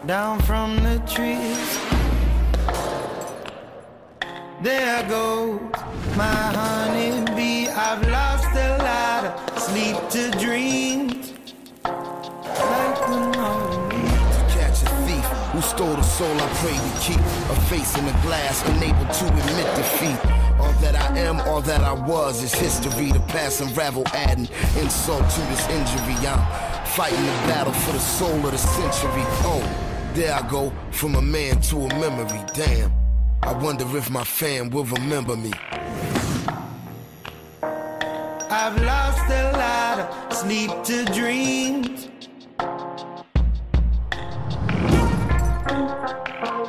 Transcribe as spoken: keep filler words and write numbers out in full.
down from the trees. There goes my honeybee. I've lost a lot of sleep to dreams. Like the morning. To catch a thief who stole the soul I pray to keep. A face in the glass, unable to admit defeat. All that I am, all that I was is history. The past unravel, adding insult to this injury. I'm fighting the battle for the soul of the century. Oh, there I go, from a man to a memory. Damn, I wonder if my fam will remember me. I've lost a lot of sleep to dreams.